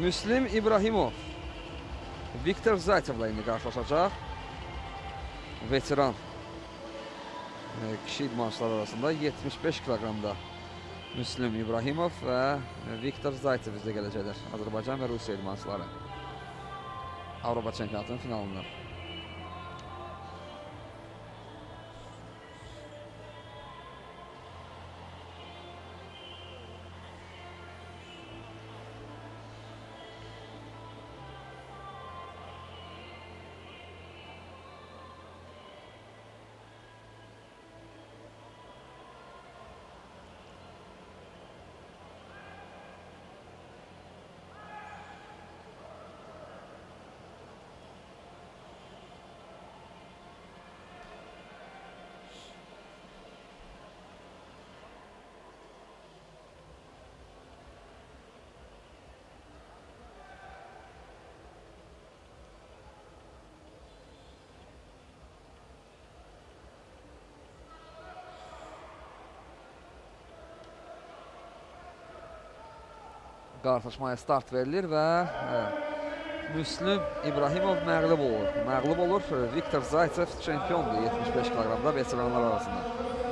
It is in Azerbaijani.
Müslüm İbrahimov Viktor Zaytev'la indi qarşılaşacaq. Veteran kişi idmançılar arasında 75 kiloqramda Müslüm İbrahimov və Viktor Zaytev bizdə gələcəklər. Azərbaycan və Rusiya idmançıları Avropa çempionatının finalında. Qarşılaşmaya start verilir və Müslüm İbrahimov məğlub olur. Viktor Zaytev çempiondur 75 kiloqramda veteranlar arasında.